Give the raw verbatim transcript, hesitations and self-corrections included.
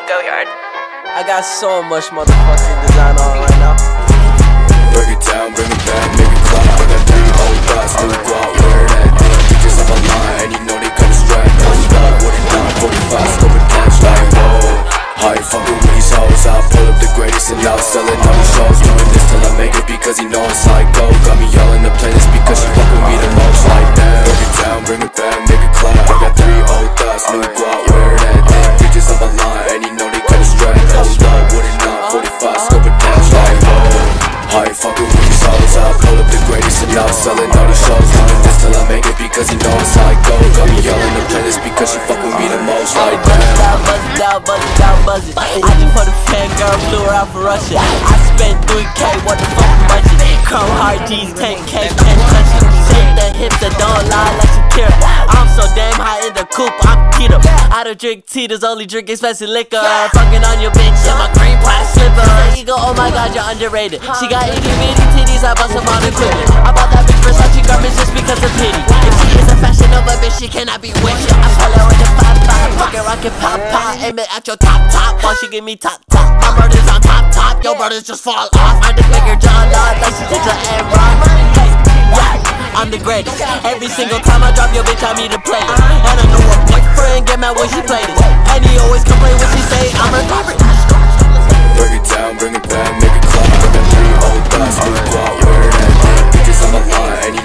Go yard. I got so much motherfucking design on right now. Break it down, bring it back, make it clap. I got three old thoughts, new guap, wear that thing. Bitches on my line, and you know they cut a strap. Hold up, what it down, forty-five, scope and cash like whoa. How you fucking with these hoes? I pull up the greatest and now selling all these shows. Doing this till I make it because he know it's like go. Got me yelling the playlist because she fuck with me the most like that. Break it down, bring it back, make it clap. I got three old thoughts, new guap, wear that thing. Bitches on my line, and you know they cut a strap. Hold up, what it down, forty-five, scope and cash like whoa. How you fucking with these hoes? I pull up the greatest and now selling all these shows. Doing this till I make it because he know it's like go. Got me yelling the playlist because she fuck with me the most like that. Buzz it down, buzz it down, buzz it. I just put a fan girl, flew her out for Russia. I spent three K, what the fuck budget? Chrome hard G's, ten K, can't touch it. Shake the hips that don't lie like Shakira. I'm so damn high in the coupe, I'm keto. I don't drink tea, there's only drink expensive liquor. Fucking on your bitch in my green pie slipper. You go, oh my god, you're underrated. She got itty bitty titties, I bust them on equipment. I bought that bitch Versace garments just because of pity. If she is a fashion Nova bitch, she cannot be wicked. I pull her with the five five, fucking rockin' pop pop. Aim it at your top top, while she give me top top. My brother's on top top, your brothers just fall off. I'm the bigger John Lord, like she did to Aaron. Hey, yeah, I'm the greatest. Every single time I drop your bitch, I need to play it. And I know a boyfriend get mad when she played it. And he always complain when she say I'm her favorite. Break it down, bring it back, make it clap. I got three old thoughts, new guap, wear that thing. Bitches on my line, and you